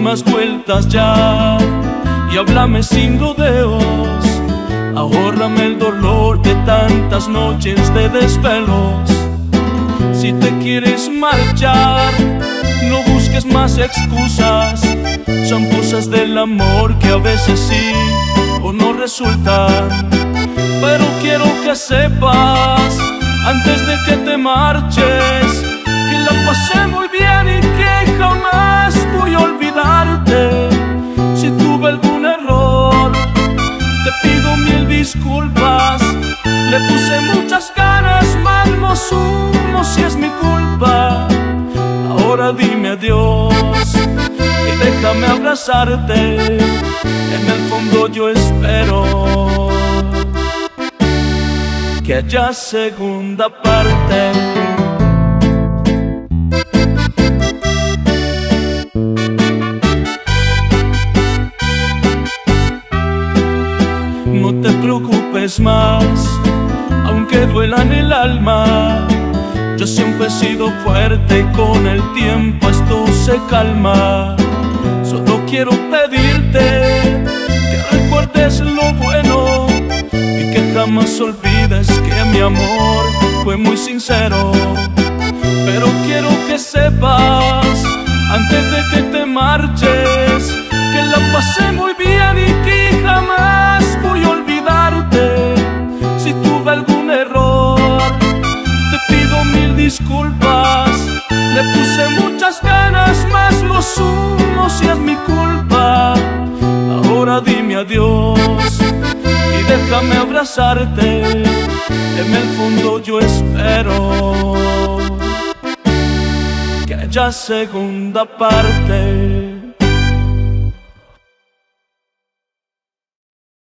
más vueltas ya y háblame sin rodeos. Ahórrame el dolor de tantas noches de desvelos. Si te quieres marchar, no busques más excusas. Son cosas del amor que a veces sí o no resultan. Pero quiero que sepas, antes de que te marches, que la pasé muy bien y que jamás voy a olvidarte. Si tuve algún error, te pido mil disculpas. Le puse muchas ganas, mal no sumo si es mi culpa. Ahora dime adiós y déjame abrazarte. En el fondo yo espero que haya segunda parte. No te preocupes más, aunque duela en el alma. Yo siempre he sido fuerte y con el tiempo esto se calma. Solo quiero pedirte que recuerdes lo bueno y que jamás olvides que mi amor fue muy sincero. Pero quiero que sepas, antes de que te marches, que la pasé muy bien y que jamás voy a olvidarte. Si tuve algún error, te pido mil disculpas. Le puse muchas ganas, más lo sumo si es mi culpa. Ahora dime adiós y déjame abrazarte. En el fondo yo espero que haya segunda parte.